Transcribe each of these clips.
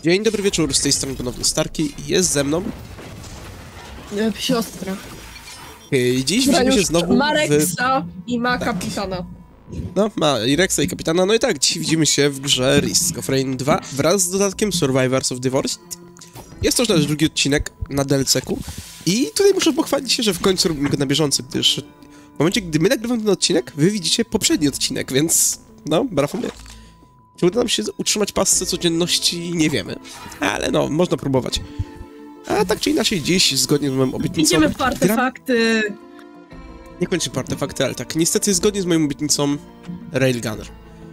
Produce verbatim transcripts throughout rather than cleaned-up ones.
Dzień dobry wieczór, z tej strony ponownie Starki i jest ze mną... E, Siostra. Hej, dziś widzimy się znowu ma Rexa w... i ma tak. kapitana. No, ma i Rexa i kapitana, no i tak, dziś widzimy się w grze Risk of Rain dwa wraz z dodatkiem Survivors of Divorced. Jest to już nasz drugi odcinek na D L C-ku i tutaj muszę pochwalić się, że w końcu robimy go na bieżąco, gdyż w momencie, gdy my nagrywamy ten odcinek, wy widzicie poprzedni odcinek, więc no, brawo mnie. Czy uda nam się utrzymać pasce codzienności? Nie wiemy, ale no, można próbować. A tak czy inaczej dziś, zgodnie z moją obietnicą... Idziemy po artefakty. Gram... Nie kończy po artefakty, ale tak, niestety zgodnie z moją obietnicą Railgunner.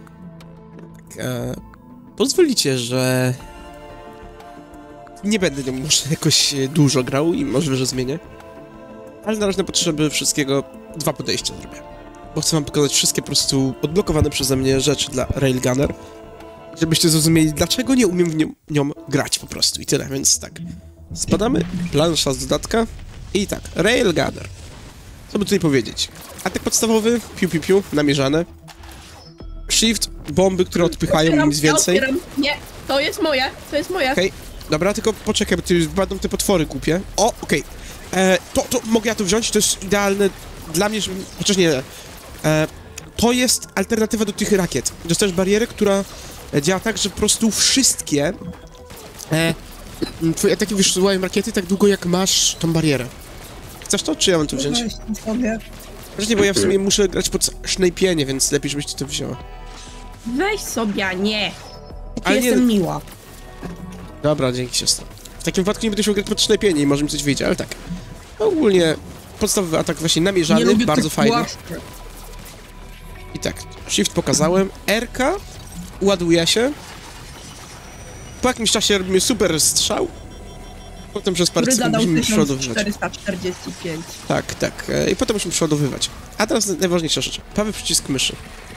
E, pozwolicie, że... Nie będę nią może jakoś dużo grał i możliwe, że zmienię. Ale na razie na potrzeby wszystkiego dwa podejścia zrobię. Bo chcę wam pokazać wszystkie po prostu odblokowane przeze mnie rzeczy dla Railgunner. Żebyście zrozumieli, dlaczego nie umiem w nią, nią grać po prostu i tyle, więc tak. Spadamy, plansza z dodatka i tak, Railgunner. Co by tutaj powiedzieć? Atak podstawowy, piu piu piu, namierzane. Shift, bomby, które odpychają Otwieram, nic więcej. Ja otwieram. Nie, to jest moje, to jest moje. Okej, okay. Dobra, tylko poczekaj, bo ty będą te potwory głupie. O, okej. Okay. To, to mogę ja to wziąć, to jest idealne dla mnie, żeby... Chociaż nie, e, to jest alternatywa do tych rakiet. Dostajesz barierę, która działa tak, że po prostu wszystkie e, twoje ataki wysyłają rakiety tak długo, jak masz tą barierę. Chcesz to, czy ja mam to wziąć? Weź nie, bo ja w sumie muszę grać pod snajpienie, więc lepiej, żebyś ty to wzięła. Weź sobie, a nie. Ty Ale jestem nie... miła. Dobra, dzięki siostra. W takim wypadku nie będę się grać pod snajpienie i może mi coś wyjdzie, ale tak. Ogólnie podstawowy atak właśnie namierzany, bardzo fajny. Płaszczy. I tak, shift pokazałem, R-ka ładuje się. Po jakimś czasie robimy super strzał. Potem przez parę sekund musimy przeładowywać. czterysta czterdzieści pięć. Tak, tak. I potem musimy przeładowywać. A teraz najważniejsza rzecz. Prawy przycisk myszy.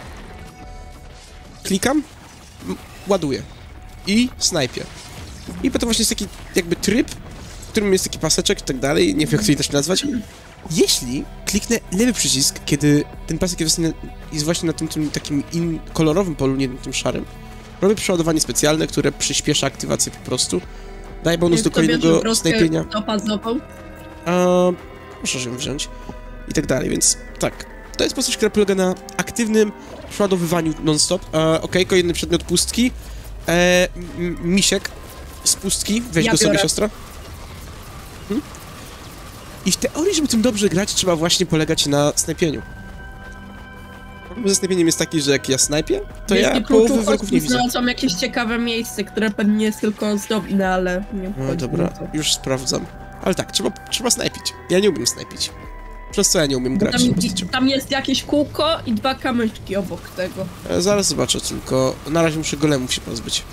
Klikam, ładuję. I snajpię. I potem właśnie jest taki jakby tryb, w którym jest taki paseczek i tak dalej. Nie wiem, jak to też nazwać. Jeśli kliknę lewy przycisk, kiedy ten pasek jest, jest właśnie na tym, tym takim in, kolorowym polu, nie na tym szarym, robię przeładowanie specjalne, które przyspiesza aktywację po prostu. Daje bonus do kolejnego snajpienia. A, muszę ją wziąć. I tak dalej, więc tak. To jest postać, która polega na aktywnym przeładowywaniu non-stop. Okej, okay, kolejny przedmiot pustki. E, misiek z pustki. Weź ja go biorę. sobie, siostra. Hmm? I w teorii, żeby tym dobrze grać, trzeba właśnie polegać na snajpieniu. Ze snajpieniem jest taki, że jak ja snajpię, to Jeśli ja połowy wroków nie widzę. Znalazłam jakieś ciekawe miejsce, które pewnie jest tylko ozdobne, ale nie No dobra, już sprawdzam. Ale tak, trzeba, trzeba snajpić. Ja nie umiem snajpić. Przez co ja nie umiem grać tą postacią. Tam jest jakieś kółko i dwa kamyczki obok tego. E, zaraz zobaczę, tylko na razie muszę golemów się pozbyć.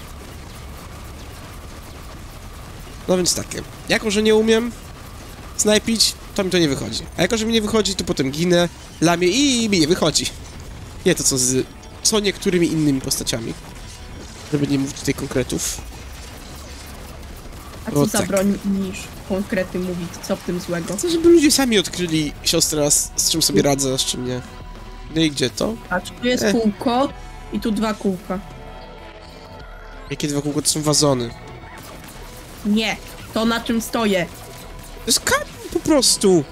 No więc takie. Jako, że nie umiem snajpić, to mi to nie wychodzi. A jako, że mi nie wychodzi, to potem ginę, lamię i mi nie wychodzi. Nie to co z... co niektórymi innymi postaciami. Żeby nie mówić tutaj konkretów. A co O, za tak. broń niż konkrety mówić, co w tym złego? Chcę, żeby ludzie sami odkryli siostra, z, z czym sobie radzę, z czym nie. No i gdzie to? Patrz, tu jest E. kółko i tu dwa kółka. Jakie dwa kółka? To są wazony. Nie, to na czym stoję. To jest kamień po prostu!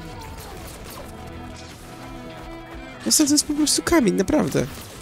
To jest, to jest po prostu kamień, naprawdę.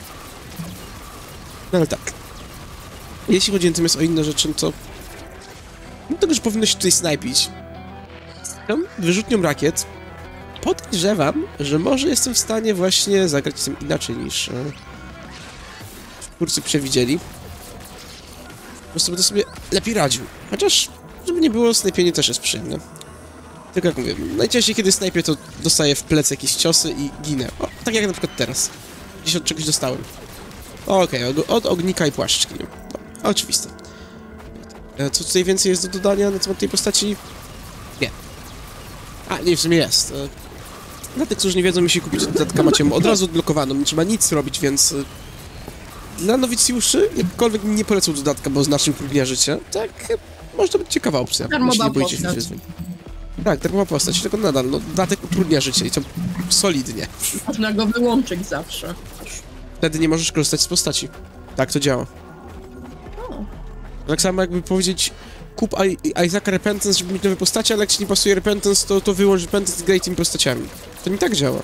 No ale tak. Jeśli chodzi natomiast o inne rzeczy, to... No to już powinno się tutaj snajpić. Tą wyrzutnią rakiet podejrzewam, że może jestem w stanie właśnie zagrać tym inaczej niż... E, twórcy przewidzieli. Po prostu będę sobie lepiej radził. Chociaż, żeby nie było, snajpienie też jest przyjemne. Tylko jak mówię, najczęściej kiedy snajpię, to dostaję w plecy jakieś ciosy i ginę. O, tak jak na przykład teraz. Gdzieś od czegoś dostałem. Okej, okay, od, od ognika i płaszczki. No, oczywiste. Co tutaj więcej jest do dodania na temat tej postaci? Nie. A, nie, w sumie jest. Dla tych, którzy nie wiedzą, jeśli kupić dodatka, macie ją od razu odblokowaną, nie trzeba nic robić, więc... Dla nowicjuszy, jakkolwiek nie polecą dodatka, bo znacznie utrudnia życie, tak, może to być ciekawa opcja, jeśli nie boicie się wyzwań. Tak, darmowa postać, tylko nadal, no, dodatek utrudnia życie i to solidnie. Można go wyłączyć zawsze. Wtedy nie możesz korzystać z postaci. Tak to działa. O. Tak samo jakby powiedzieć, kup I Isaaca Repentance, żeby mieć nowe postacie, ale jak ci nie pasuje Repentance, to, to wyłącz Repentance i graj tymi postaciami. To nie tak działa.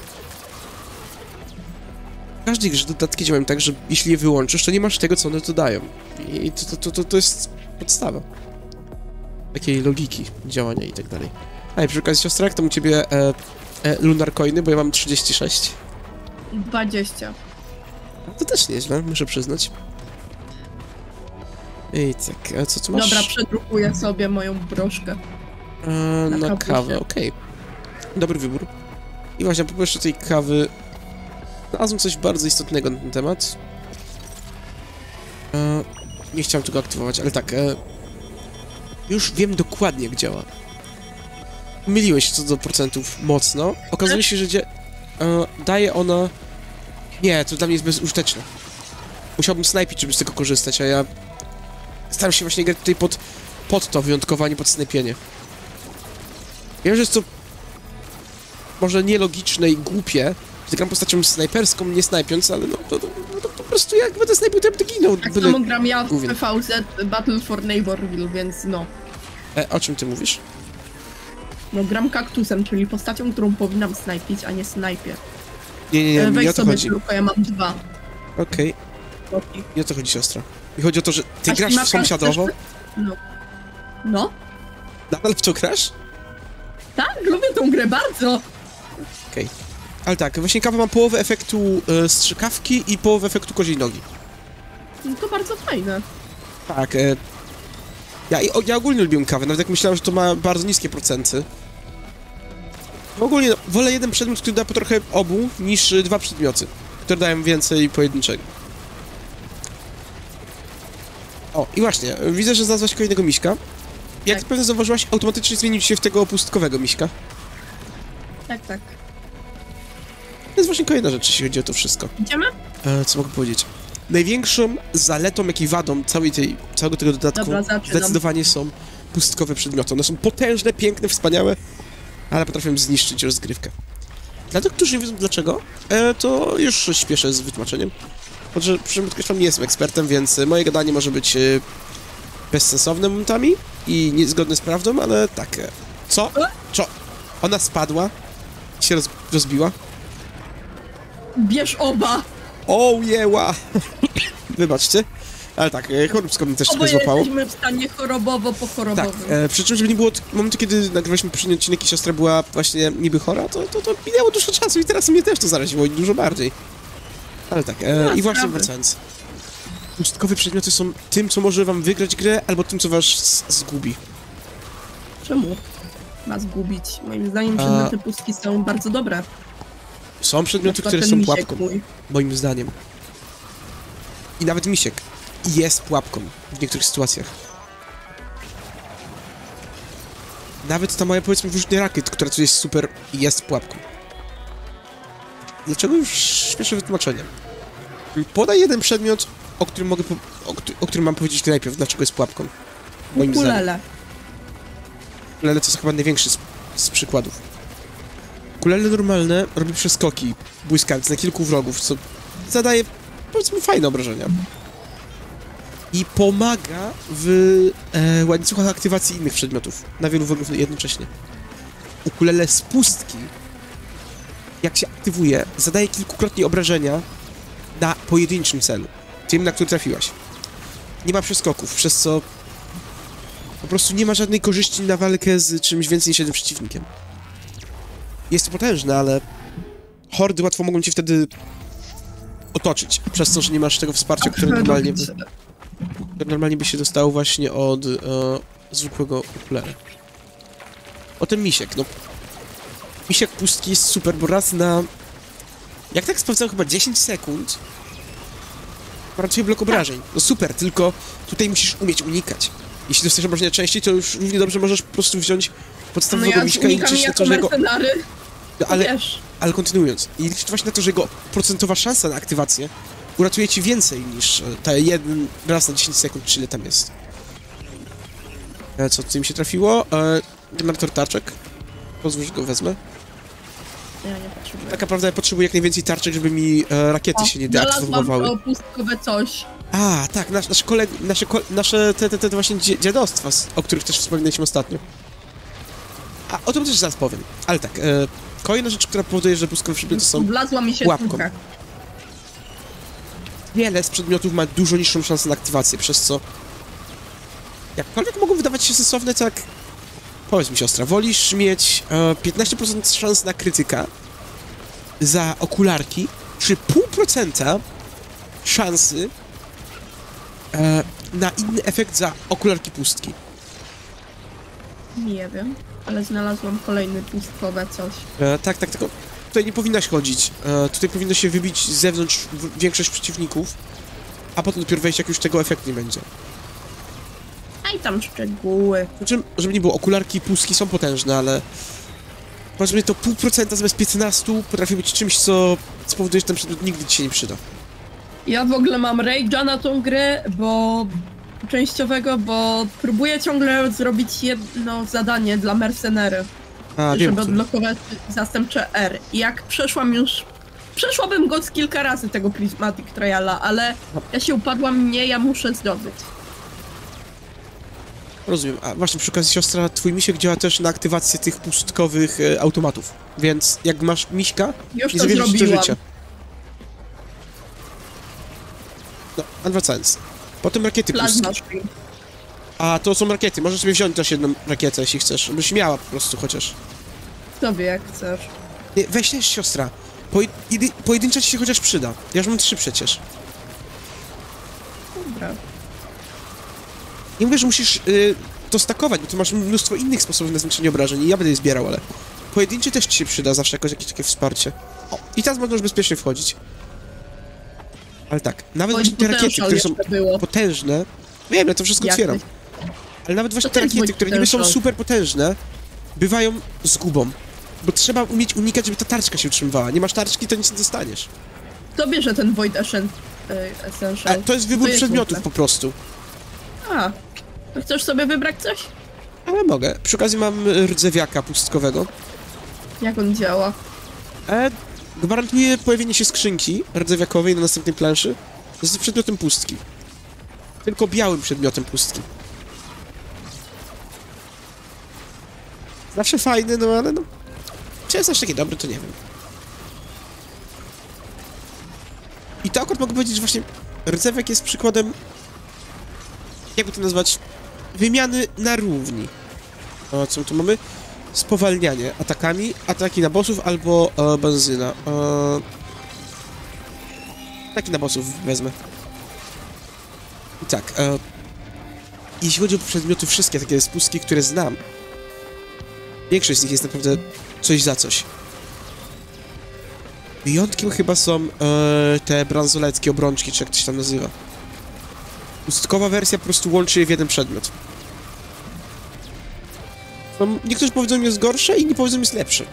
W każdej grze dodatki działają tak, że jeśli je wyłączysz, to nie masz tego, co one dodają. I to, to, to, to jest podstawa takiej logiki działania i tak dalej. A i przy okazji, siostra, jak tam u ciebie e, e, Lunar Coiny, bo ja mam trzydzieści sześć. dwadzieścia. To też nieźle, muszę przyznać. I tak, a co tu masz? Dobra, przedrukuję sobie moją broszkę. E, na na kapusie. kawę, okej. Dobry wybór. I właśnie, po jeszcze tej kawy znalazłem coś bardzo istotnego na ten temat. E, nie chciałem tego aktywować, ale tak, e, już wiem dokładnie, jak działa. Myliłeś się co do procentów mocno. Okazuje się, że dzie- e, daje ona... Nie, to dla mnie jest bezużyteczne. Musiałbym snajpić, żeby z tego korzystać, a ja staram się właśnie grać tutaj pod, pod to wyjątkowanie, pod snajpienie. Wiem, że jest to może nielogiczne i głupie, że gram postacią snajperską, nie snajpiąc, ale no to, to, to, to po prostu jak będę snajpił, to ja będę ginął. Tak Byle... samo gram ja w Głównie. P V Z Battle for Neighborville, więc no. E, o czym ty mówisz? No gram kaktusem, czyli postacią, którą powinnam snajpić, a nie snajpię. Nie, nie, nie, E, nie Weź o to sobie chodzi. tylko, ja mam dwa. Okej, Kroki. nie o to chodzi, siostra. Mi chodzi o to, że ty A grasz ślimaka sąsiadowo, też- No. No? nadal w to grasz? Tak, lubię tą grę bardzo. Okej. Ale tak, właśnie kawa ma połowę efektu e, strzykawki i połowę efektu koziej nogi. No to bardzo fajne. Tak, e, ja, i- o, ja ogólnie lubię kawę, nawet jak myślałem, że to ma bardzo niskie procenty. Ogólnie no, wolę jeden przedmiot, który da po trochę obu, niż y, dwa przedmioty, które dają więcej pojedynczego. O, i właśnie, y, widzę, że znalazłaś kolejnego miśka. Jak Tak. pewnie zauważyłaś, automatycznie zmienił się w tego pustkowego miśka. Tak, tak. To jest właśnie kolejna rzecz, jeśli chodzi o to wszystko. Idziemy? E, co mogę powiedzieć? Największą zaletą, jak i wadą całej tej, całego tego dodatku Dobra, zaczynam. zdecydowanie są pustkowe przedmioty. One są potężne, piękne, wspaniałe, ale potrafią zniszczyć rozgrywkę. Dla tych, którzy nie wiedzą dlaczego, e, to już śpieszę z wytłumaczeniem. Choć, podkreślam, nie jestem ekspertem, więc e, moje gadanie może być e, bezsensowne momentami i niezgodne z prawdą, ale tak. E, co? Co? Ona spadła? Się roz, rozbiła? Bierz oba! O, jeła! Wybaczcie. Ale tak, e, choróbsko mnie też trochę Oboje złapało. jesteśmy w stanie chorobowo po Tak, chorobowym. e, przy czym, żeby nie było od momentu, kiedy nagrywaliśmy poprzedni odcinek i siostra była właśnie niby chora, to, to, to minęło dużo czasu i teraz mnie też to zaraziło i dużo bardziej. Ale tak, e, No, i właśnie sprawy. wracając. Pustkowe przedmioty są tym, co może wam wygrać grę, albo tym, co was z- zgubi. Czemu? Ma zgubić. Moim zdaniem A- przedmioty pustki są bardzo dobre. Są Na przedmioty, przykład które ten są misiek pułapką, mój. moim zdaniem. I nawet misiek jest pułapką w niektórych sytuacjach. Nawet ta moja, powiedzmy, wyrzutnia rakiet, która tu jest super, jest pułapką. Dlaczego już śmieszę wytłumaczenie? Podaj jeden przedmiot, o którym mogę, po, o, któ- o którym mam powiedzieć najpierw, dlaczego jest pułapką. Moim zdaniem. Ukulele. Ukulele to jest chyba największy z, z przykładów. Ukulele normalne robi przeskoki błyskawic na kilku wrogów, co zadaje, powiedzmy, fajne obrażenia. I pomaga w e, łańcuchach aktywacji innych przedmiotów, na wielu wrogów jednocześnie. Ukulele z pustki, jak się aktywuje, zadaje kilkukrotnie obrażenia na pojedynczym celu, tym, na który trafiłaś. Nie ma przeskoków, przez co po prostu nie ma żadnej korzyści na walkę z czymś więcej niż jednym przeciwnikiem. Jest to potężne, ale hordy łatwo mogą cię wtedy otoczyć, przez to, że nie masz tego wsparcia, które normalnie by, które normalnie by się dostało właśnie od e, zwykłego ukulele. O ten misiek, no. Misiek pustki jest super, bo raz na... Jak tak sprawdzałem, chyba dziesięć sekund pracuje blok obrażeń. No super, tylko tutaj musisz umieć unikać. Jeśli dostajesz obrażenia częściej, to już równie dobrze możesz po prostu wziąć No podstawowego ja miśka i unikam liczyć na jako to, że jego... mercenary. No, ale, Wiesz. ale kontynuując, i liczyć właśnie na to, że jego procentowa szansa na aktywację uratuje ci więcej niż e, ta jeden raz na dziesięć sekund, czy ile tam jest. E, co tutaj mi się trafiło? E, generator tarczek. Pozwól, że go wezmę. Ja nie potrzebuję. Taka prawda, ja potrzebuję jak najwięcej tarczek, żeby mi e, rakiety O, się nie znalazłam deaktywowały. to pustkowe coś. A, tak, nasz, nasze, koleg... nasze, ko... nasze te, te, te właśnie dzie- dziadostwa, z- o których też wspominaliśmy ostatnio. A, o tym też zaraz powiem. Ale tak, e, kolejna rzecz, która powoduje, że pustkowe przedmioty są... Wlazła mi się pułapką. trójka. Wiele z przedmiotów ma dużo niższą szansę na aktywację, przez co... Jakkolwiek mogą wydawać się sensowne, tak... Powiedz mi, siostra, wolisz mieć e, piętnaście procent szans na krytyka za okularki, czy pół procenta szansy e, na inny efekt za okularki pustki? Nie wiem, ale znalazłam kolejny pustkowe coś. E, tak, tak, tylko tutaj nie powinnaś chodzić. E, tutaj powinno się wybić z zewnątrz w- większość przeciwników, a potem dopiero wejść, jak już tego efekt nie będzie. A i tam szczegóły. Znaczy, żeby nie było, okularki i pustki są potężne, ale... Powiedzmy, to pół procenta zamiast piętnastu potrafi być czymś, co spowoduje, że ten przedmiot nigdy ci się nie przyda. Ja w ogóle mam rage'a na tą grę, bo... częściowego, bo próbuję ciągle zrobić jedno zadanie dla mercenery, A, wiem, żeby który. odblokować zastępcze R. I jak przeszłam już... Przeszłabym go z kilka razy tego Prismatic Triala, ale ja się upadłam, nie, ja muszę zdobyć. Rozumiem. A właśnie przy okazji, siostra, twój misiek działa też na aktywację tych pustkowych e, automatów. Więc jak masz miśka, Już nie to zabierzesz ci to zrobiłam. życia. No, a wracając. Potem rakiety pustki. Plasma Stream. A to są rakiety. Możesz sobie wziąć też jedną rakietę, jeśli chcesz. Żebyś miała po prostu chociaż. Sobie jak chcesz. Nie, weź też, siostra. Poj jedy pojedyncza ci się chociaż przyda. Ja już mam trzy przecież. Dobra. Nie mówię, że musisz y, to stakować, bo tu masz mnóstwo innych sposobów na zwiększenie obrażeń i ja będę je zbierał, ale pojedynczy też ci się przyda zawsze jakoś jakieś takie wsparcie. O, i teraz można już bezpiecznie wchodzić. Ale tak, nawet Oj, właśnie te rakiety, potential które są jeszcze było. potężne, wiem, ja to wszystko Jak otwieram, to- ale nawet właśnie To te też rakiety, bądź które niby są potential. super potężne, bywają zgubą. Bo trzeba umieć unikać, żeby ta tarczka się utrzymywała. Nie masz tarczki, to nic nie dostaniesz. Kto bierze ten Void Ascent, y, A, Essential? to jest wybór jest przedmiotów w po prostu. ogóle? A, to chcesz sobie wybrać coś? Ale mogę. Przy okazji mam y, rdzewiaka pustkowego. Jak on działa? E, gwarantuje pojawienie się skrzynki rdzewiakowej na następnej planszy z przedmiotem pustki. Tylko białym przedmiotem pustki. Zawsze fajny, no ale no... Czy jest aż taki dobry, to nie wiem. I to akurat mogę powiedzieć, że właśnie rdzewiak jest przykładem... Jakby to nazwać? Wymiany na równi. O, co my tu mamy? Spowalnianie atakami, ataki na bossów albo e, benzyna. E, ataki na bossów wezmę. I tak, e, jeśli chodzi o przedmioty wszystkie takie z pustki, które znam, większość z nich jest naprawdę coś za coś. Wyjątkiem chyba są e, te bransoleckie obrączki, czy jak to się tam nazywa. Pustkowa wersja po prostu łączy je w jeden przedmiot. No, niektórzy powiedzą, że jest gorsze, inni powiedzą, że jest lepsze.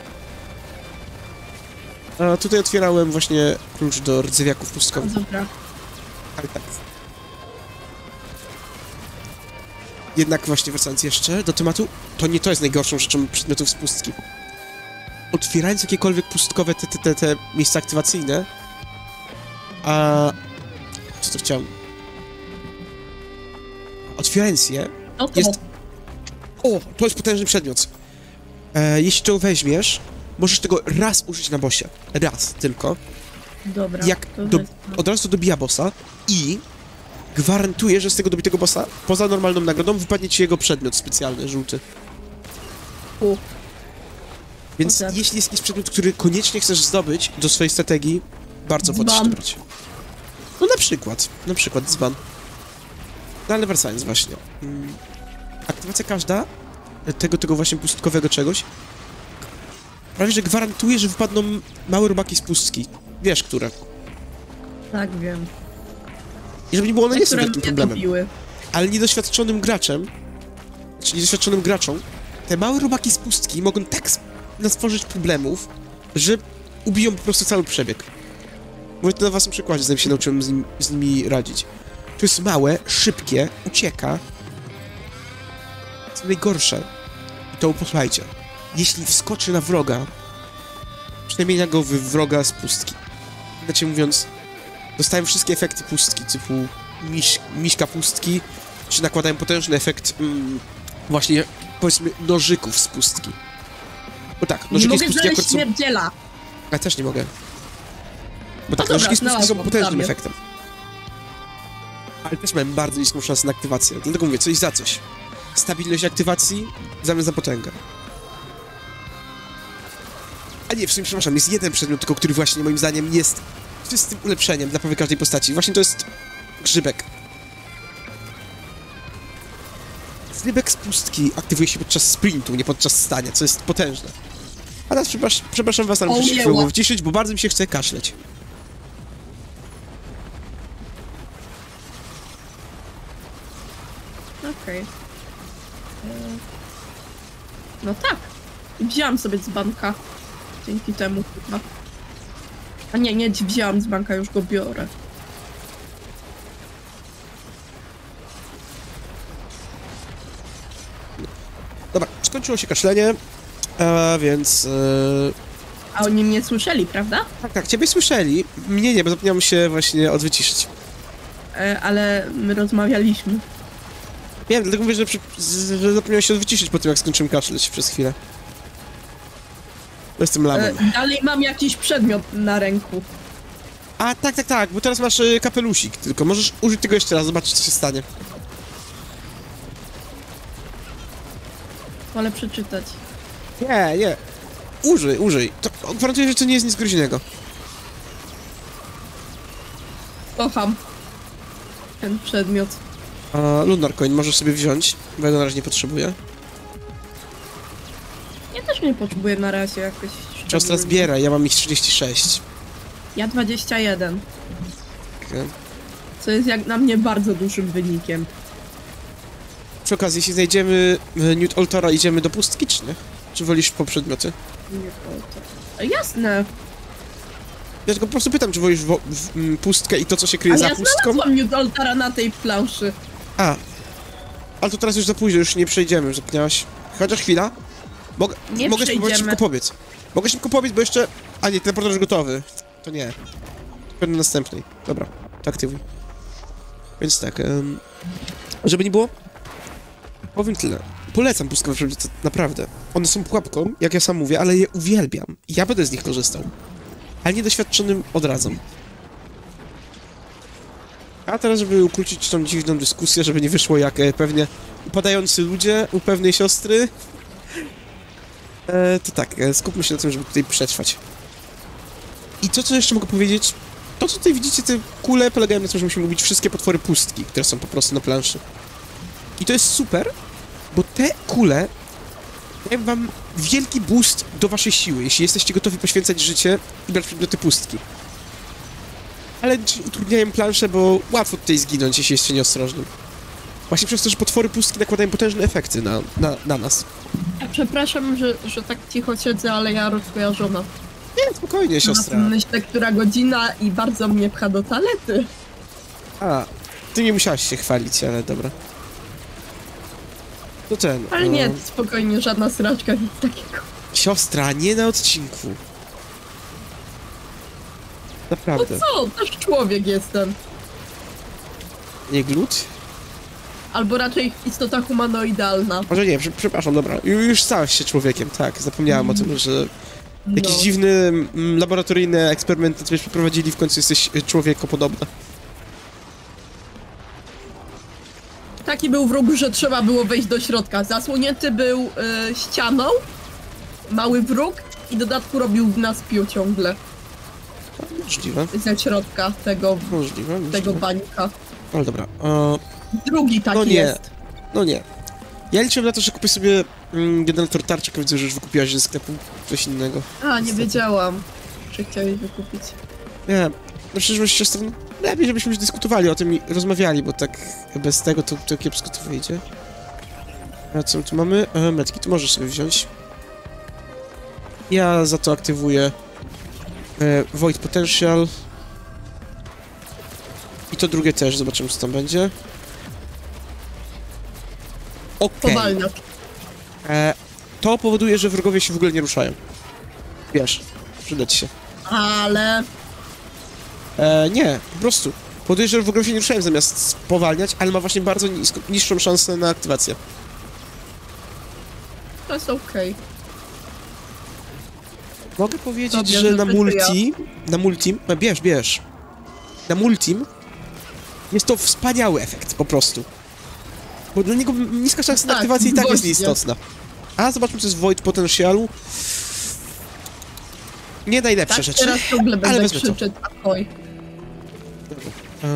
A tutaj otwierałem właśnie klucz do rdzewiaków pustkowych. Dobra. Tak, tak. Jednak właśnie wracając jeszcze do tematu, to nie to jest najgorszą rzeczą przedmiotów z pustki. Otwierając jakiekolwiek pustkowe te, te, te, te miejsca aktywacyjne, a... co to chciałem? Otwierając je, No to jest... O, to jest potężny przedmiot. E, jeśli to weźmiesz, możesz tego raz użyć na bossie. Raz tylko. dobra. Jak to do, wezmę. od razu to dobija bossa i gwarantuję, że z tego dobitego bossa, poza normalną nagrodą, wypadnie ci jego przedmiot specjalny, żółty. U. Więc Okej. jeśli jest jakiś przedmiot, który koniecznie chcesz zdobyć do swojej strategii, bardzo wolisz to Dzban. brać. No na przykład, na przykład dzban. No ale wracając właśnie. Mm, aktywacja każda tego, tego właśnie pustkowego czegoś prawie, że gwarantuje, że wypadną małe robaki z pustki. Wiesz, które. Tak, wiem. I żeby nie było, one nie są Które wielkim mnie problemem. dobiły. Ale niedoświadczonym graczem, czy niedoświadczonym graczom, te małe robaki z pustki mogą tak sp- stworzyć problemów, że ubiją po prostu cały przebieg. Mówię to na własnym przykładzie, zanim się nauczyłem z, nim, z nimi radzić. To jest małe, szybkie, ucieka. Co najgorsze, i to posłuchajcie, jeśli wskoczy na wroga, przynajmniej na go w wroga z pustki. Inaczej mówiąc, dostałem wszystkie efekty pustki, typu miś, miśka pustki, czy nakładają potężny efekt mm, właśnie, powiedzmy, nożyków z pustki. Bo tak, Nie nożyki z mogę pustki znaleźć akurat są... śmierdziela. Ja też nie mogę. Bo tak, No nożyki z dobra, pustki są znalazłam potężnym prawie. efektem. Ale też mają bardzo niską szansę na aktywację, dlatego mówię, coś za coś. Stabilność aktywacji zamiast za potęgę. A nie, w sumie, przepraszam, jest jeden przedmiot tylko, który właśnie moim zdaniem jest czystym ulepszeniem dla prawie każdej postaci. Właśnie to jest grzybek. Grzybek z pustki aktywuje się podczas sprintu, nie podczas stania, co jest potężne. A teraz przepraszam, przepraszam was, ale muszę się chwilę wyciszyć, bo bardzo mi się chce kaszleć. Okej. Okay. No tak. Wzięłam sobie z banka. Dzięki temu chyba. A nie, nie wzięłam z banka, już go biorę. Dobra, skończyło się kaszlenie, a więc... Yy... A oni mnie słyszeli, prawda? Tak, tak, ciebie słyszeli. Mnie nie, bo zapomniałem się właśnie odwyciszyć. E, ale my rozmawialiśmy. Wiem, dlatego mówię, że, przy, z, że zapomniałem się odwyciszyć po tym, jak skończyłem kaszleć przez chwilę. Bo jestem lamem. E, dalej mam jakiś przedmiot na ręku. A, tak, tak, tak, bo teraz masz y, kapelusik, tylko możesz użyć tego jeszcze raz, zobaczyć, co się stanie. Wolę przeczytać. Nie, nie. Użyj, użyj. To gwarantuję, że to nie jest nic groźnego. Kocham ten przedmiot. A, Lunar Coin możesz sobie wziąć, bo ja na razie nie potrzebuję. Ja też nie potrzebuję na razie jakoś... Czas teraz zbieraj, ja mam ich trzydzieści sześć. Ja dwadzieścia jeden. Okay. Co jest jak na mnie bardzo dużym wynikiem. Przy okazji, jeśli znajdziemy Newt Altora, idziemy do pustki, czy nie? Czy wolisz po przedmioty? Nie, to, to... Jasne. Ja tylko po prostu pytam, czy wolisz wo- w, m, pustkę i to, co się kryje Ale za ja pustką? znalazłam Newt Altara na tej planszy. A. Ale to teraz już za późno, już nie przejdziemy, już zapomniałaś. Chociaż chwila. Mogę, Nie mogę spróbować przejdziemy. szybko pobiec. Mogę szybko pobiec, bo jeszcze... A nie, teleporter już gotowy. To nie. Pewnie następnej. Dobra, to aktywuj. Więc tak, um, żeby nie było... Powiem tyle. Polecam pustkowe przedmioty, naprawdę. One są pułapką, jak ja sam mówię, ale je uwielbiam. I ja będę z nich korzystał. Ale niedoświadczonym odradzam. A teraz, żeby ukrócić tą dziwną dyskusję, żeby nie wyszło jak e, pewnie upadający ludzie u pewnej siostry, e, to tak, e, skupmy się na tym, żeby tutaj przetrwać. I to, co jeszcze mogę powiedzieć, to, co tutaj widzicie, te kule polegają na tym, że musimy ubić wszystkie potwory pustki, które są po prostu na planszy. I to jest super, bo te kule dają wam wielki boost do waszej siły, jeśli jesteście gotowi poświęcać życie i brać przedmioty pustki. Ale utrudniają planszę, bo łatwo tutaj zginąć, jeśli jesteście nieostrożnym. Właśnie przez to, że potwory pustki nakładają potężne efekty na, na, na nas. Ja przepraszam, że, że tak cicho siedzę, ale ja rozkojarzona. Nie, spokojnie, siostra. Myślę, która godzina i bardzo mnie pcha do toalety. A, ty nie musiałaś się chwalić, ale dobra. To ten... Ale nie, o... spokojnie, żadna sraczka, nic takiego. Siostra, nie na odcinku. No Naprawdę. co, też człowiek jestem. Nie glut? Albo raczej istota humanoidalna. Może nie, prze- przepraszam, dobra. Ju- Już stałeś się człowiekiem, tak. Zapomniałem Mm. o tym, że jakiś No. dziwny, mm, laboratoryjny eksperyment sobie przeprowadzili, w końcu jesteś y, człowiekopodobna. Taki był wróg, że trzeba było wejść do środka. Zasłonięty był y, ścianą, mały wróg i w dodatku robił w nas pił ciągle. Możliwe, Ze środka tego, możliwe, możliwe. tego bańka. Ale dobra, e, Drugi taki No nie. jest. no nie. Ja liczyłem na to, że kupię sobie mm, generator tarczek, a widzę, że już wykupiłaś ze sklepu coś innego. A, nie Niestety. wiedziałam, że chciałeś wykupić. Nie, no przecież siostra, no, lepiej, żebyśmy już dyskutowali o tym i rozmawiali, bo tak bez tego to, to kiepsko to wyjdzie. A co my tu mamy? E, metki, tu możesz sobie wziąć. Ja za to aktywuję e, Void Potential. I to drugie też, zobaczymy co tam będzie. Okej. Powalnia. E, To powoduje, że wrogowie się w ogóle nie ruszają. Wiesz, przyda ci się. Ale... E, nie, po prostu. Powoduje, że w ogóle się nie ruszałem zamiast spowalniać, ale ma właśnie bardzo nisko, niższą szansę na aktywację. To jest okej. Mogę powiedzieć, Dobrze, że że na to multi, na multim, no bierz, bierz, na multim jest to wspaniały efekt, po prostu. Bo dla niego niska szansa na Tak, aktywację i tak jest właśnie. nieistotna. A zobaczmy, co jest Void Potentialu. Nie najlepsze Tak, rzeczy, teraz ciągle ale będę wezmę to. krzyczeć ahoj. Eee,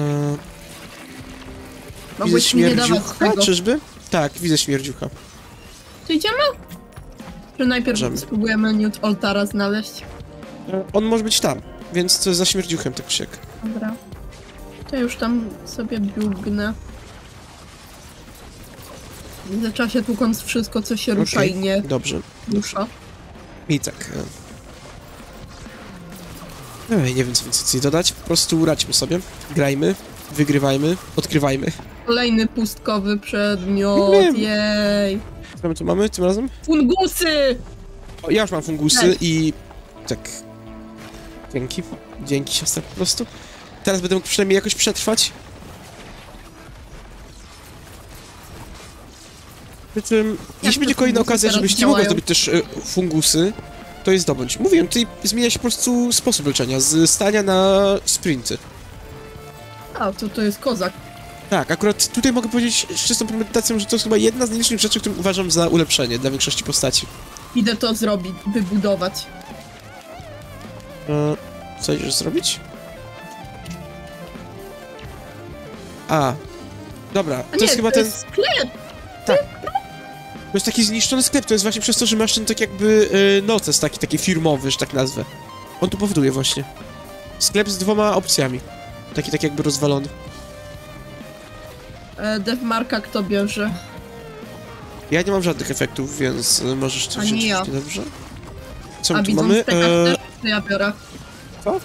widzę Mogłeś mi nie dawać śmierdziucha, tego. czyżby? Tak, widzę śmierdziucha. Czy idziemy? Czy najpierw Możemy. spróbujemy Newt Altara znaleźć? Eee, on może być tam, więc co jest za śmierdziuchem, tak się. Dobra. To już tam sobie biegnę. W międzyczasie tłukąc wszystko, co się rusza Okej, i nie dobrze. rusza. I tak. e. Ej, nie wiem co więcej dodać, po prostu radźmy sobie. Grajmy, wygrywajmy, odkrywajmy. Kolejny pustkowy przedmiot, Wiem. jej! Co my tu mamy tym razem? Fungusy! O, ja już mam fungusy Cześć. i... tak. Dzięki. Dzięki siostra po prostu. Teraz będę mógł przynajmniej jakoś przetrwać. Przy czym, jeśli te będzie kolejna fungusy okazja, teraz żebyście mogli działają? zdobyć też e, fungusy, to je zdobądź. Mówiłem, tutaj zmienia się po prostu sposób leczenia, z stania na sprinty. A, to to jest kozak. Tak, akurat tutaj mogę powiedzieć z czystą premedytacją, że to jest chyba jedna z najliczniejszych rzeczy, którą uważam za ulepszenie dla większości postaci. Idę to zrobić, wybudować. E, co idziesz zrobić? A, dobra, to A nie, jest chyba to ten... jest sklep! To jest taki zniszczony sklep, to jest właśnie przez to, że masz ten tak jakby e, notes taki, taki firmowy, że tak nazwę. On tu powoduje właśnie. Sklep z dwoma opcjami. Taki tak jakby rozwalony. E, Devmarka kto bierze? Ja nie mam żadnych efektów, więc e, możesz to Ani wziąć ja. równie dobrze. Co A my tu widząc mamy? tekst E, też, to ja biorę. co?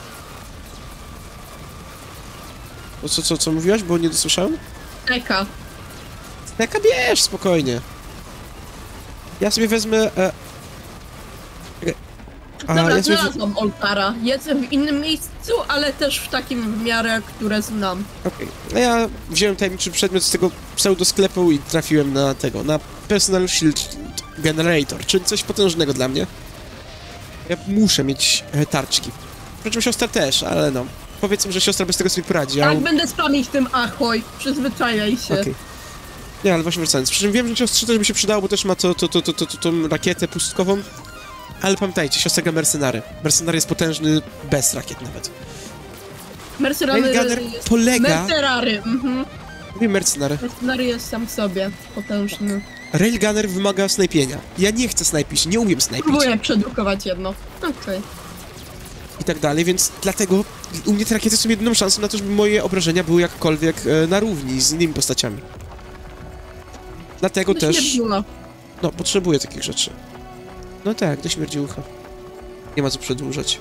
O, co, co, co mówiłaś, bo nie dosłyszałem? Eka. Taka bierz, spokojnie. Ja sobie wezmę... E... czekaj. A, Dobra, ja sobie... znalazłam Altara. Jestem w innym miejscu, ale też w takim w miarę, które znam. Okej. No ja wziąłem tajemniczy przedmiot z tego pseudosklepu i trafiłem na tego, na Personal Shield Generator, czyli coś potężnego dla mnie. Ja muszę mieć e, tarczki. Przy czym siostra też, ale no. Powiedzmy, że siostra bez tego sobie poradzi. Tak, Ja... będę spamić tym ahoj. Przyzwyczajaj się. Okej. Nie, ale właśnie wracając. Przy czym wiem, że siostrze też by się przydało, bo też ma to, to, to, to, to, to, tą rakietę pustkową. Ale pamiętajcie, siostra gra Mercenary. Mercenary jest potężny bez rakiet nawet. Mercenary Railgunner jest... polega... Mercenary, mhm. Mówię Mercenary. Mercenary jest sam w sobie potężny. Railgunner wymaga snajpienia. Ja nie chcę snajpić, nie umiem snajpić. Próbuję przedrukować jedno. Okej. I tak dalej, więc dlatego u mnie te rakiety są jedyną szansą na to, żeby moje obrażenia były jakkolwiek e, na równi z innymi postaciami. Dlatego Do też, śmierdziula. no, potrzebuję takich rzeczy. No tak, do śmierdziucha. Nie ma co przedłużać.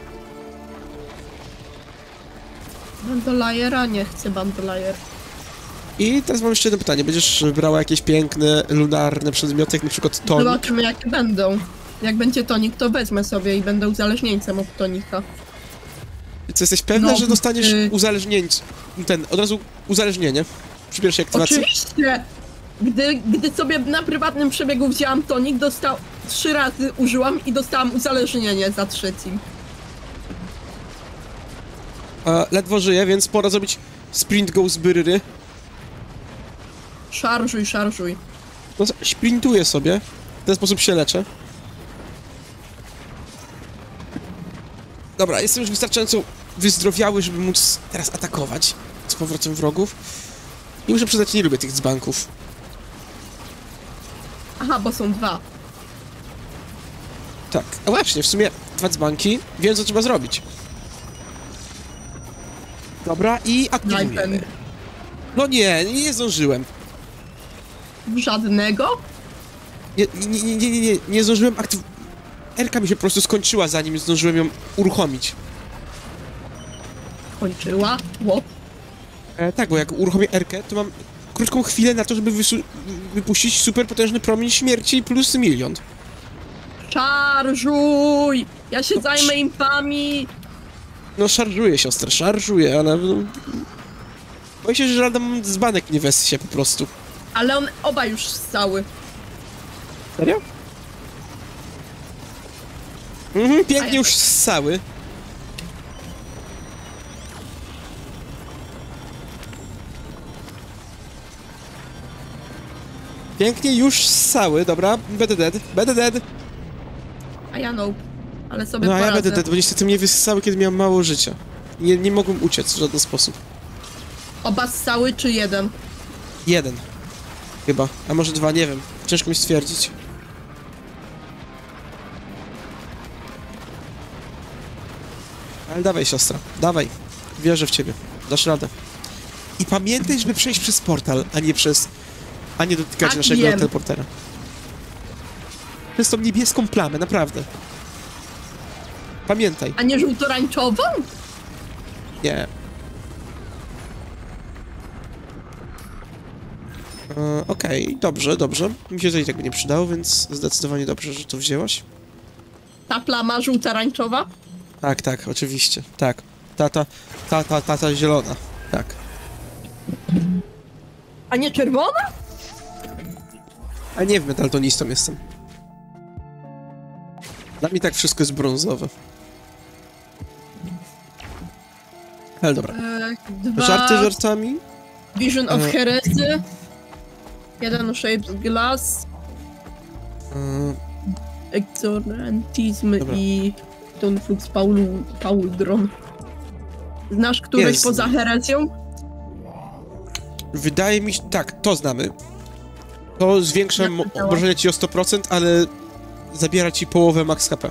Bandolajera? Nie chcę bandolajer. I teraz mam jeszcze jedno pytanie. Będziesz brała jakieś piękne, lunarne przedmioty, jak na przykład tonik? Zobaczymy jakie będą. Jak będzie tonik, to wezmę sobie i będę uzależnieńcem od tonika. Co, jesteś pewna, No, że dostaniesz y- uzależnienie, ten, od razu uzależnienie przy pierwszej aktywacji? Oczywiście! Gdy, gdy sobie na prywatnym przebiegu wzięłam tonik, dostał... Trzy razy użyłam i dostałam uzależnienie za trzecim. A, ledwo żyję, więc pora zrobić sprint go z byryry. Szarżuj, szarżuj. No, sprintuję sobie. W ten sposób się leczę. Dobra, jestem już wystarczająco wyzdrowiały, żeby móc teraz atakować z powrotem wrogów. I muszę przyznać, nie lubię tych dzbanków. Aha, bo są dwa. Tak, a właśnie, w sumie dwa dzbanki. Wiem, co trzeba zrobić. Dobra, i aktywujemy. Najpęd. No nie, nie zdążyłem. Żadnego? Nie, nie, nie, nie, nie, nie, nie zdążyłem aktyw... Erka mi się po prostu skończyła, zanim zdążyłem ją uruchomić. Kończyła? Łop. E, tak, bo jak uruchomię Erkę, to mam krótką chwilę na to, żeby wysu- wypuścić super potężny promień śmierci plus milion. Szarżuj! Ja się No, zajmę impami! No szarżuję, siostra, szarżuję, ale... No, Boję się, że żaden dzbanek nie wes się po prostu. Ale on oba już ssały. Serio? Mhm, pięknie już ssały. Pięknie już ssały, dobra. Będę dead, będę dead. A ja nope. Ale sobie No a ja poradzę. będę dead, bo niestety mnie wyssały, kiedy miałem mało życia. Nie, nie mogłem uciec w żaden sposób. Oba ssały czy jeden? Jeden. Chyba. A może dwa, nie wiem. Ciężko mi stwierdzić. Ale dawaj, siostra. Dawaj. Wierzę w ciebie. Dasz radę. I pamiętaj, żeby przejść przez portal, a nie przez... A nie dotykać Tak, naszego wiem. teleportera. Przez tą niebieską plamę, naprawdę. Pamiętaj. A nie żółtorańczową? Nie. E, Okej, okay, dobrze, dobrze. Mi się to i tak by nie przydało, więc zdecydowanie dobrze, że to wzięłaś. Ta plama żółtorańczowa? Tak, tak, oczywiście, tak. Tata, tata, tata zielona, tak. A nie czerwona? A nie wiem, daltonistą jestem. Dla mnie tak wszystko jest brązowe. Ale dobra. E, dwa... Żarty żartami? Vision of E. Heresy. Jeden Shapes Glass. E, Exorantism Dobra. i Tonflux Paulu, Pauldron. Znasz któreś Jest. poza herezją? wydaje mi się... Tak, to znamy. To zwiększa Jak mo- to działa? obrażenia ci o sto procent, ale zabiera ci połowę max H P.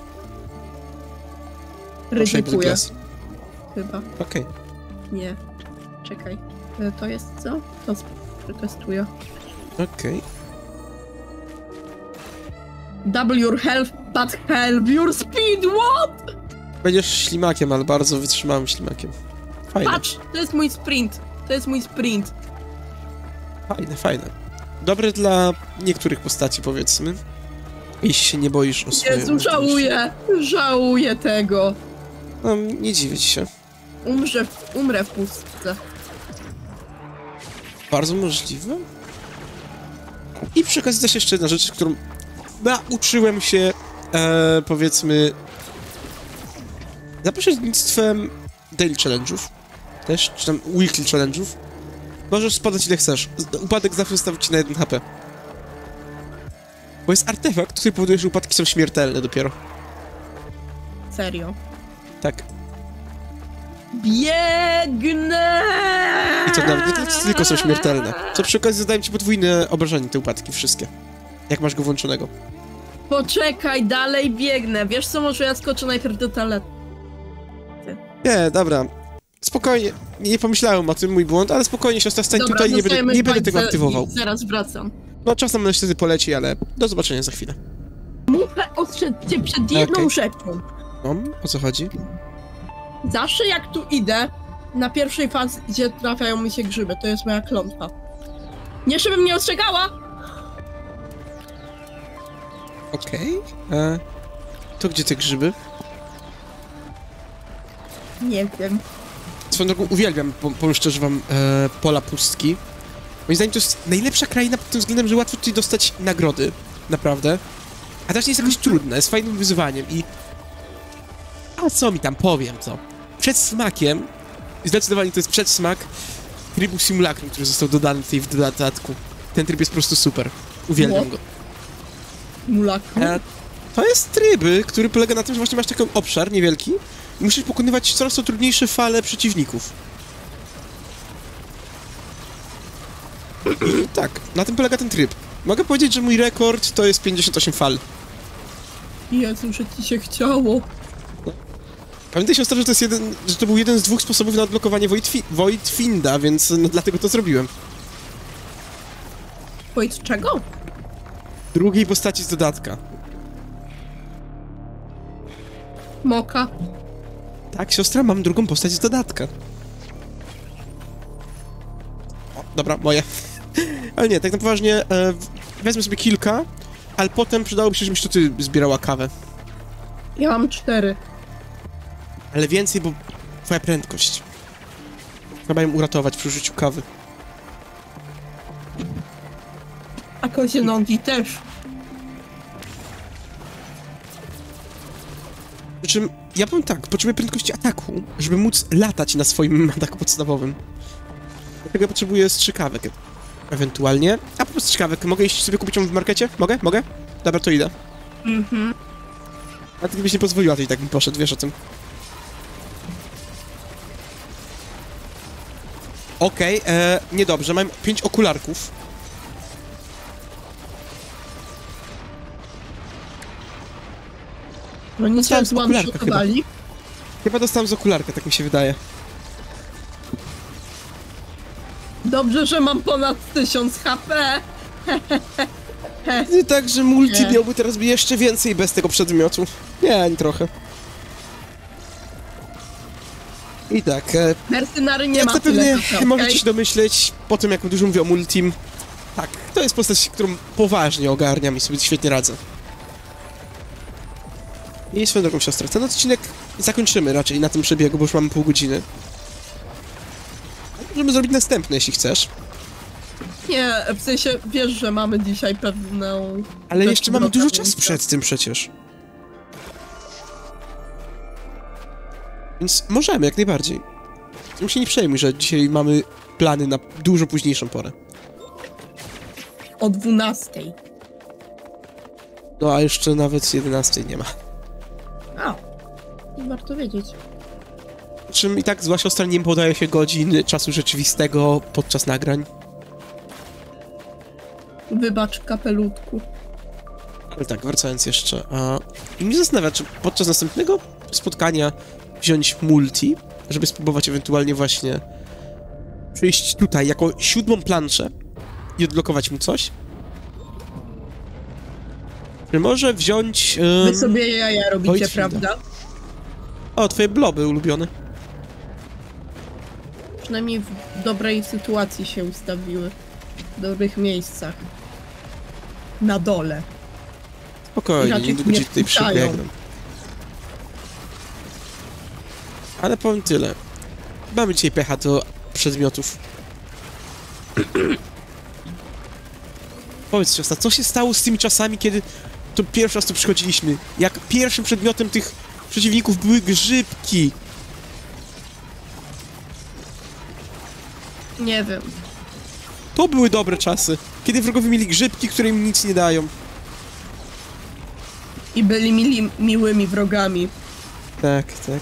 Ryzykuję. Glass. Chyba. Okej. Nie. Czekaj. E, To jest co? To przetestuję. Okej. Double your health, but help your speed, what? Będziesz ślimakiem, ale bardzo wytrzymałym ślimakiem. Fajne, Patrz, to jest mój sprint. To jest mój sprint. fajne, fajne. Dobre dla niektórych postaci, powiedzmy. Jeśli się nie boisz o swoje... Jezu, żałuję. Żałuję tego. No, nie dziwię ci się. Umrze, w- umrę w pustce. Bardzo możliwe. I przy okazji też jeszcze jedna rzecz, którą nauczyłem się, e, powiedzmy, za pośrednictwem daily challenge'ów, też, czy tam weekly challenge'ów. Możesz spadać ile chcesz. Z- Upadek zawsze zostawi ci na jeden H P. Bo jest artefakt, który powoduje, że upadki są śmiertelne dopiero. Serio. Tak. Biegnę! I to nawet nie tylko- tylko są śmiertelne. Co przy okazji zadają ci podwójne obrażenie, te upadki wszystkie. Jak masz go włączonego. Poczekaj, dalej biegnę. Wiesz co, może ja skoczę najpierw do toalety. Nie, dobra. Spokojnie. Nie pomyślałem o tym, mój błąd, ale spokojnie, siostra, stań Dobra, tutaj i nie będę, zostajemy nie w będę tego bańce aktywował. i zaraz wracam. No, czas nam niestety poleci, ale do zobaczenia za chwilę. Muszę ostrzec cię przed jedną Okej. rzeczą. No, o co chodzi? Zawsze jak tu idę, na pierwszej fazie trafiają mi się grzyby. To jest moja klątwa. Nie, żebym mnie ostrzegała! Okej. E, To gdzie te grzyby? Nie wiem. Swoją drogą uwielbiam, po- powiem szczerze wam, e, pola pustki. Moim zdaniem to jest najlepsza kraina pod tym względem, że łatwo tutaj dostać nagrody. Naprawdę. A też nie jest jakoś trudna, jest fajnym wyzwaniem i... A co mi tam powiem, co? Przed smakiem, zdecydowanie to jest przedsmak trybu Simulacrum, który został dodany tutaj w dodatku. Ten tryb jest po prostu super. Uwielbiam What? go. Mulaku. E, to jest tryby, który polega na tym, że właśnie masz taki obszar niewielki i musisz pokonywać coraz to trudniejsze fale przeciwników. I tak, na tym polega ten tryb. Mogę powiedzieć, że mój rekord to jest pięćdziesiąt osiem fal. Jezu, że ci się chciało. Pamiętaj, siostra, że to jest jeden, że to był jeden z dwóch sposobów na odblokowanie Void, Fi Void Finda, więc no, dlatego to zrobiłem. Powiedz czego? Drugiej postaci z dodatka. Moka. Tak, siostra, mam drugą postać z dodatka. O, dobra, moje. Ale nie, tak na poważnie, e, wezmę sobie kilka, ale potem przydałoby się, żebyś to ty zbierała kawę. Ja mam cztery. Ale więcej, bo twoja prędkość. Trzeba ją uratować przy użyciu kawy. A kozie nogi też. Przy czym, ja powiem tak, potrzebuję prędkości ataku, żeby móc latać na swoim ataku podstawowym. Dlatego potrzebuję strzykawek. Ewentualnie. A po prostu strzykawek. Mogę iść sobie kupić ją w markecie? Mogę? Mogę? Dobra, to idę. Mhm. A ty gdybyś nie pozwoliła, to i tak bym poszedł, wiesz o tym. Okej, okay, e, niedobrze, mam pięć okularków. No nie Dostałem cię z okularka złamszotowali. Chyba dostałem z okularka, tak mi się wydaje. Dobrze, że mam ponad tysiąc H P. Nie tak, że multi Nie. miałby teraz jeszcze więcej bez tego przedmiotu. Nie, ani trochę. I tak, e, Mercenary nie jak ma to tyle pewnie H P, możecie okej? się domyśleć, po tym jak dużo mówię o multim, tak, to jest postać, którą poważnie ogarniam i sobie świetnie radzę. I swoją drogą, siostra, ten odcinek zakończymy raczej na tym przebiegu, bo już mamy pół godziny. Możemy zrobić następny, jeśli chcesz. Nie, w sensie wiesz, że mamy dzisiaj pewną... Ale jeszcze mamy dużo więc- czasu przed tym przecież. Więc możemy, jak najbardziej. Tym się nie przejmuj, że dzisiaj mamy plany na dużo późniejszą porę. O dwunastej. No a jeszcze nawet jedenastej nie ma. A, warto wiedzieć. Czym i tak zła siostra nie podaje się godzin czasu rzeczywistego podczas nagrań. Wybacz, kapelutku. Ale tak, wracając jeszcze, a... I mnie zastanawia, czy podczas następnego spotkania wziąć multi, żeby spróbować ewentualnie właśnie przyjść tutaj jako siódmą planszę i odblokować mu coś. Czy może wziąć... Um... Wy sobie jaja robicie, Voidfielda. prawda? O, twoje bloby ulubione. Przynajmniej w dobrej sytuacji się ustawiły. W dobrych miejscach. Na dole. Spokojnie, Raczej niedługo nie ci tutaj wpuszczają. przybiegną. Ale powiem tyle. Mamy dzisiaj pecha do przedmiotów. Powiedz, siostra, co się stało z tymi czasami, kiedy to pierwszy raz tu przychodziliśmy? Jak pierwszym przedmiotem tych przeciwników były grzybki. Nie wiem. To były dobre czasy, kiedy wrogowie mieli grzybki, które im nic nie dają. I byli mili, miłymi wrogami. Tak, tak.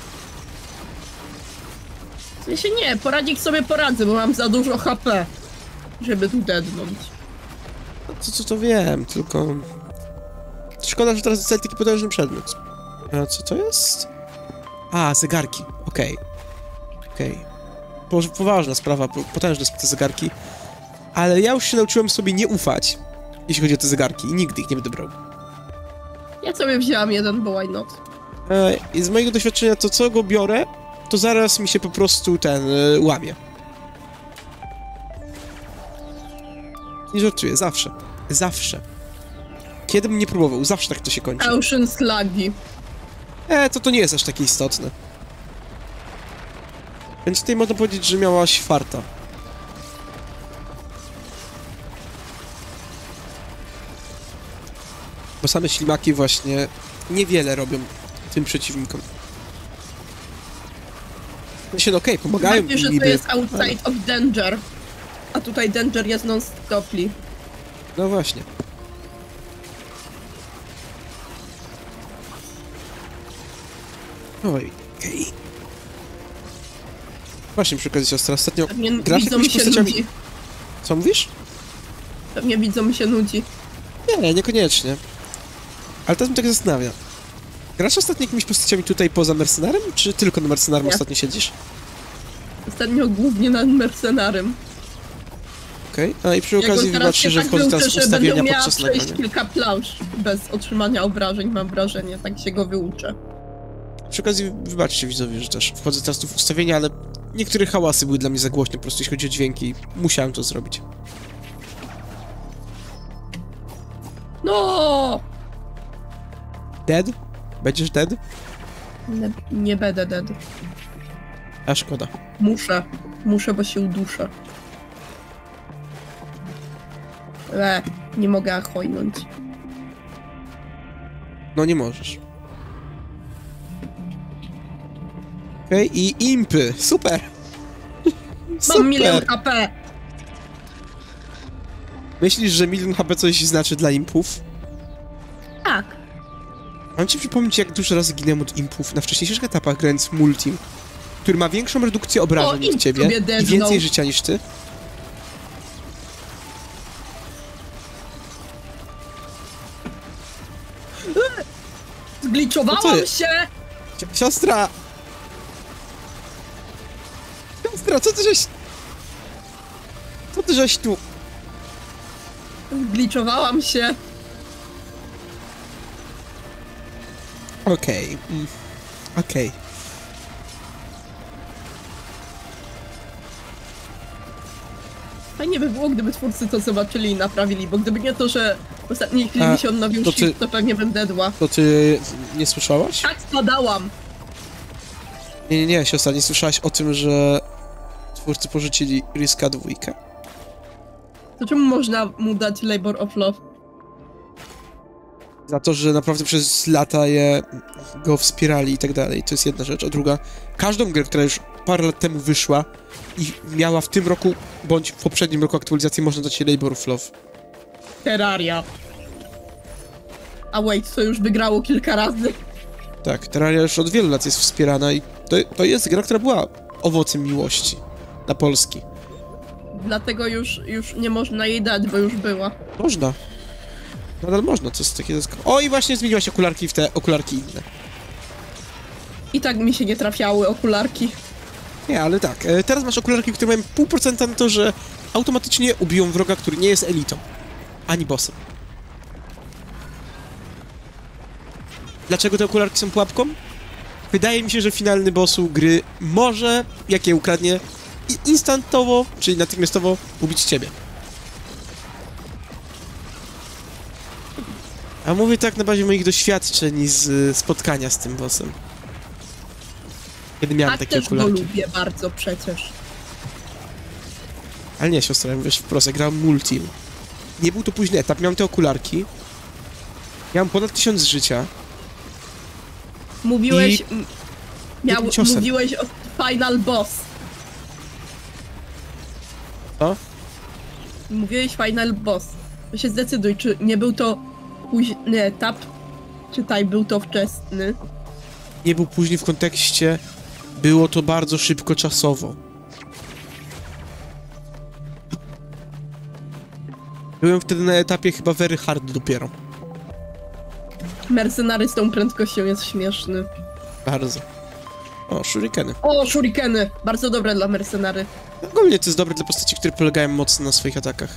W sensie nie, poradzik sobie poradzę, bo mam za dużo H P. Żeby tu dednąć. Co, co to wiem, tylko... Szkoda, że teraz dostali taki potężny przedmiot. A co to jest? A, zegarki. Okej. Okej. Po, poważna sprawa, po, potężne są te zegarki. Ale ja już się nauczyłem sobie nie ufać, jeśli chodzi o te zegarki i nigdy ich nie będę brał. Ja sobie wzięłam jeden, bo why not? E, I z mojego doświadczenia to co go biorę, to zaraz mi się po prostu ten e, łamie. Nie żartuję, zawsze. Zawsze. Kiedy bym nie próbował, zawsze tak to się kończy. Ocean Sluggy. E, to to nie jest aż takie istotne. Więc tutaj można powiedzieć, że miałaś farta. Bo same ślimaki właśnie niewiele robią tym przeciwnikom. No się, no okej, pomagają Znaczy, że im to niby. jest outside of danger. A tutaj danger jest non-stoply. No właśnie. Oj, okej. Właśnie przy okazji, siostra, ostatnio Pewnie grasz widzom jakimiś się postaciami... nudzi. Co mówisz? Pewnie widzom się nudzi. Nie, niekoniecznie. Ale teraz mnie tak zastanawia. Grasz ostatnio jakimiś postaciami tutaj poza mercenarem, czy tylko na mercenarem Nie. ostatnio siedzisz? Ostatnio głównie nad mercenarem. Okej. A i przy Jako okazji teraz wybaczcie, się że tak wchodzę teraz w wyuczę, że ustawienia będę miała podczas przejść nagrania. kilka plansz bez otrzymania obrażeń, mam wrażenie. Tak się go wyuczę. Przy okazji wybaczcie widzowie, że też wchodzę teraz tu w ustawienia, ale niektóre hałasy były dla mnie za głośne, po prostu jeśli chodzi o dźwięki. Musiałem to zrobić. No! Dead? Będziesz dead? Nie, nie będę dead. A szkoda. Muszę. Muszę, bo się uduszę. Le, nie mogę achojnąć. No nie możesz. Okej, okay, i impy. Super! Super! Mam milion H P! Myślisz, że milion H P coś znaczy dla impów? Tak. Mam ci przypomnieć, jak dużo razy ginęłem od impów na wcześniejszych etapach grając multim, który ma większą redukcję obrażeń O, od ciebie i więcej życia niż ty. Zgliczowałam się! Siostra! Siostra, co ty żeś... Co ty żeś tu... Zgliczowałam się. Okej. Okay. Mm. Okej. Okay. Fajnie by było, gdyby twórcy to zobaczyli i naprawili, bo gdyby nie to, że w ostatniej chwili A, mi się odnowił to shift, ty- to pewnie bym dedła. To ty nie słyszałaś? Tak spadałam! Nie, nie, nie, siostra, nie słyszałaś o tym, że twórcy porzucili Riska dwójkę? To czemu można mu dać Labor of Love? Za to, że naprawdę przez lata je go wspierali i tak dalej. To jest jedna rzecz. A druga, każdą grę, która już parę lat temu wyszła i miała w tym roku, bądź w poprzednim roku aktualizację, można dać jej Labor of Love. Terraria. A wait, to już wygrało kilka razy. Tak, Terraria już od wielu lat jest wspierana i to, to jest gra, która była owocem miłości na Polski. Dlatego już, już nie można jej dać, bo już była. Można. Nadal można, to jest takie... O, i właśnie zmieniłaś okularki w te okularki inne. I tak mi się nie trafiały okularki. Nie, ale tak. E, teraz masz okularki, które mają pół procenta na to, że automatycznie ubiją wroga, który nie jest elitą. Ani bossem. Dlaczego te okularki są pułapką? Wydaje mi się, że finalny bossu gry może, jak je ukradnie, i- instantowo, czyli natychmiastowo ubić ciebie. A mówię tak na bazie moich doświadczeń z y, spotkania z tym bossem. Kiedy miałem Tak takie też okularki. go lubię bardzo przecież. Ale nie, siostra, ja wiesz wprost, ja grałem multim. Nie był to późny etap, miałem te okularki. Miałem ponad tysiąc życia. Mówiłeś... I- m- Miał, jednym ciosem. mówiłeś o Final Boss. Co? Mówiłeś Final Boss. To się zdecyduj, czy nie był to późny etap, czy taj był to wczesny. Nie był później w kontekście, było to bardzo szybko czasowo. Byłem wtedy na etapie chyba very hard dopiero. Mercenary z tą prędkością jest śmieszny. Bardzo. O, shurikeny. O, shurikeny! Bardzo dobre dla mercenary. Ogólnie to jest dobre dla postaci, które polegają mocno na swoich atakach.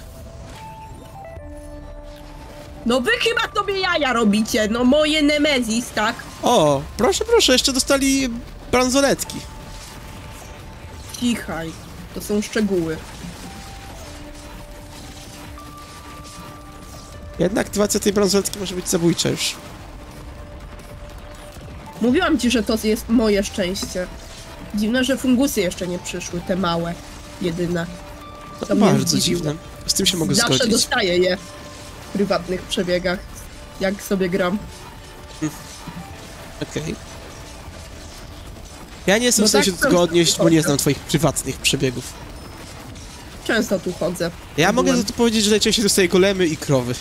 No wy chyba sobie jaja robicie, no moje Nemezis, tak? O, proszę, proszę, jeszcze dostali bransoletki. Cichaj, to są szczegóły. Jedna aktywacja tej bransoletki może być zabójcza już. Mówiłam ci, że to jest moje szczęście. Dziwne, że fungusy jeszcze nie przyszły, te małe, jedyne. To To mnie bardzo zdziwiło. dziwne. Z tym się mogę Zawsze zgodzić. dostaję je w prywatnych przebiegach, jak sobie gram. Okej. Ja nie jestem No w stanie tak, się do tego to- odnieść, bo nie znam twoich prywatnych przebiegów. Często tu chodzę. Ja mogę Byłem. za to powiedzieć, że najczęściej dostaję golemy i krowy.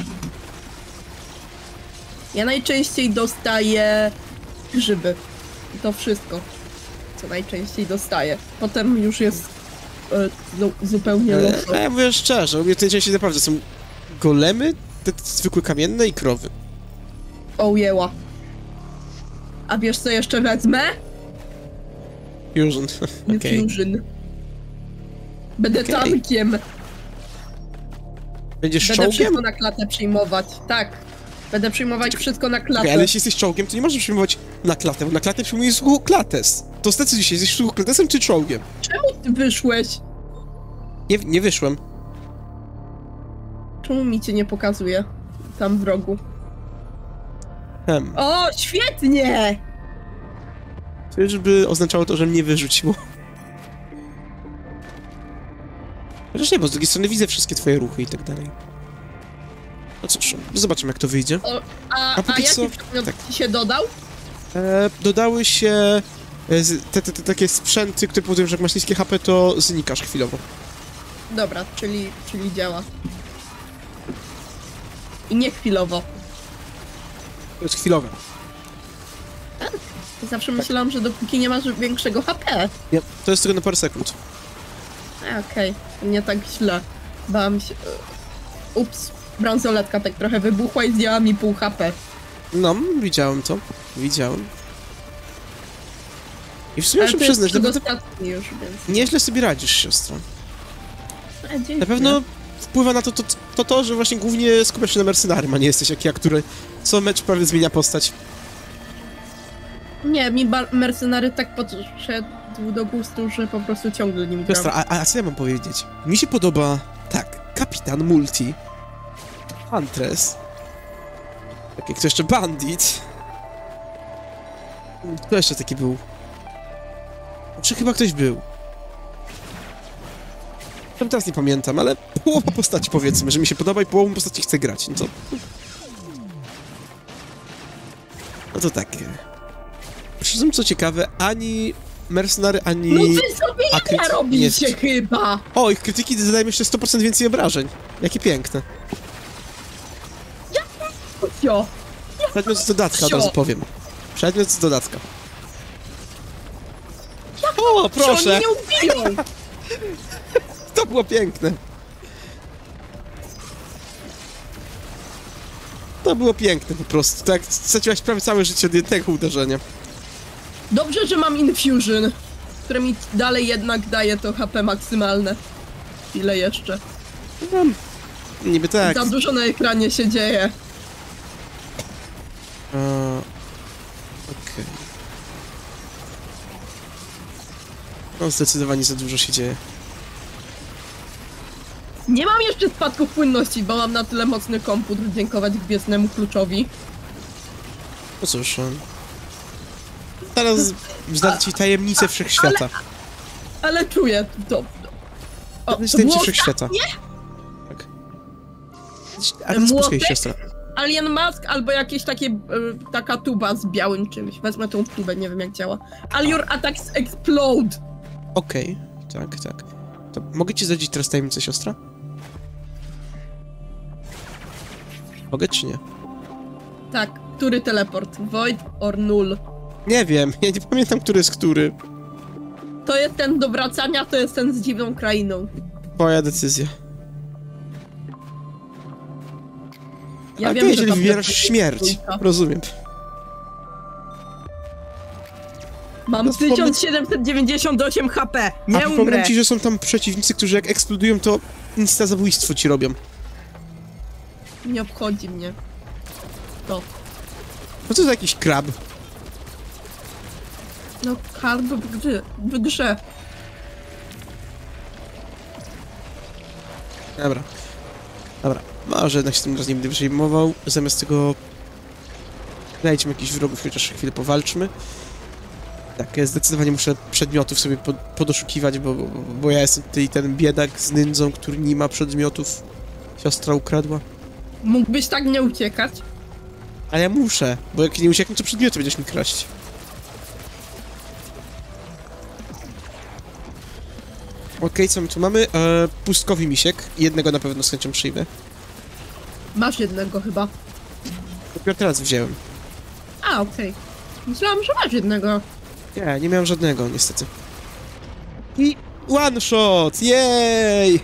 Ja najczęściej dostaję grzyby. I to wszystko, co najczęściej dostaję. Potem już jest e, zu, zupełnie Ale, losowo. a ja mówię szczerze, u mnie to najczęściej naprawdę są golemy, te zwykłe kamienne i krowy. Ojęła. A wiesz co jeszcze wezmę? Fusion. Okej. Fusion. Będę Okej. tankiem. Będziesz Będę czołgiem? wszystko na klatę przyjmować. Tak. Będę przyjmować wszystko na klatę. Okej, ale jeśli jesteś czołgiem, to nie możesz przyjmować na klatę, bo na klatę przyjmujesz suchoklates. To zdecyduj się, jesteś suchoklatesem czy czołgiem? Czemu ty wyszłeś? Nie, nie wyszłem. Czemu mi cię nie pokazuje? Tam w rogu. Hem. O, świetnie! Czyżby oznaczało to, że mnie wyrzuciło? Chociaż nie, bo z drugiej strony widzę wszystkie twoje ruchy i tak dalej. No cóż, zobaczymy jak to wyjdzie. O, a, A a, póki jaki co- przedmiot tak. ci się dodał? E, dodały się e, z- te, te, te takie sprzęty, które powodują, że jak masz niskie H P, to znikasz chwilowo. Dobra, czyli, czyli działa. I nie chwilowo. To jest chwilowe. Zawsze myślałam, że dopóki nie masz większego H P. Nie, to jest tylko na parę sekund. A, Okej, nie tak źle. Bałam się... Ups, bransoletka tak trochę wybuchła i zdjęła mi pół H P. No, widziałem to. Widziałem. I w sumie Ale muszę to jest przyznać, że to przedostatni już, więc... nieźle sobie radzisz, siostro. A, dziękuję. Na pewno wpływa na to to, to to, że właśnie głównie skupiasz się na mercenarium, a nie jesteś jak ja, który co mecz prawie zmienia postać. Nie, mi bar- mercenary tak podszedł do gustu, że po prostu ciągle nim gram. Siostra, a, a co ja mam powiedzieć? Mi się podoba, tak, Kapitan Multi, Huntress, tak jak to jeszcze Bandit. Kto jeszcze taki był? Czy chyba ktoś był? Tam teraz nie pamiętam, ale połowa postaci powiedzmy, że mi się podoba i połową postaci chcę grać, no to... No to tak. Przy czym co ciekawe, ani mercenary, ani... No wy sobie Akryt nie robicie jest. chyba! O, ich krytyki zadają jeszcze sto procent więcej obrażeń. Jakie piękne. Cio! Przedmiot z dodatka, od Sio. razu powiem. Przedmiot z dodatka. O, Proszę. proszę! Oni nie ubiją! To było piękne. To było piękne po prostu. Tak, straciłaś prawie całe życie od jednego uderzenia. Dobrze, że mam Infusion, które mi dalej jednak daje to H P maksymalne. Ile jeszcze? No, niby tak. Za dużo na ekranie się dzieje. A, Okej. No, zdecydowanie za dużo się dzieje. Nie mam jeszcze spadków płynności, bo mam na tyle mocny komputer, dziękować gwiezdnemu kluczowi. No cóż, um, teraz zdradzę ci tajemnicę wszechświata. Ale czuję to. O, Zdradzę ci to tajemnicę było wszechświata. Tak. A teraz Młotek? posłuchaj, siostra. Alien Mask albo jakieś takie, y, taka tuba z białym czymś. Wezmę tą tubę, nie wiem jak działa. All your attacks explode! Okej, tak, tak. To mogę ci zdradzić teraz tajemnicę, siostra? Mogę czy nie? Tak, który teleport? Void or null? Nie wiem, ja nie pamiętam, który jest który. To jest ten do wracania, to jest ten z dziwną krainą. Twoja decyzja. Ja A wiem, ty, że jeżeli tam wybierasz jest śmierć. trójka. Rozumiem. Mam No, wspomnę- tysiąc siedemset dziewięćdziesiąt osiem H P. A Nie przypomnę umrę. ci, że są tam przeciwnicy, którzy jak eksplodują, to insta zabójstwo ci robią. Nie obchodzi mnie. To. No co za jakiś krab? No, karb w grze. W grze. Dobra. Dobra. Może jednak się tym razem nie będę przejmował. Zamiast tego... Znajdźmy jakichś wrogów, chociaż chwilę powalczmy. Tak, ja zdecydowanie muszę przedmiotów sobie po, podoszukiwać, bo, bo, bo ja jestem tutaj ten biedak z nędzą, który nie ma przedmiotów. Siostra ukradła. Mógłbyś tak nie uciekać? Ale ja muszę, bo jak nie ucieknę, to przedmioty będziesz mi kraść. Okej, co my tu mamy? E, pustkowy misiek. Jednego na pewno z chęcią przyjmę. Masz jednego chyba. Dopiero teraz wziąłem. A, okej. Myślałam, że masz jednego. Nie, nie miałem żadnego, niestety. I one shot! Jej!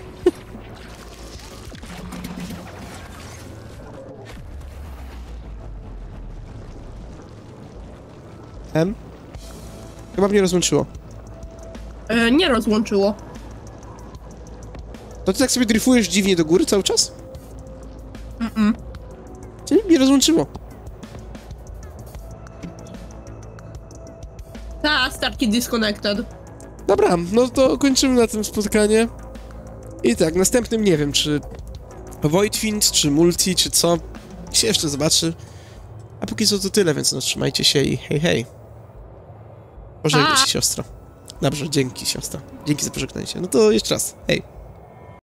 M? Chyba mnie rozłączyło. E, nie rozłączyło. To ty tak sobie dryfujesz dziwnie do góry cały czas? Mm-mm. Czyli mnie rozłączyło. Ta, starki disconnected. Dobra, no to kończymy na tym spotkanie. I tak, następnym nie wiem, czy Voidfiend, czy Multi, czy co. Się jeszcze zobaczy. A póki co to tyle, więc no trzymajcie się i hej hej. Pożegnaj Pa. się, siostro. Dobrze, dzięki, siostra. Dzięki za pożegnanie się. No to jeszcze raz. Hej.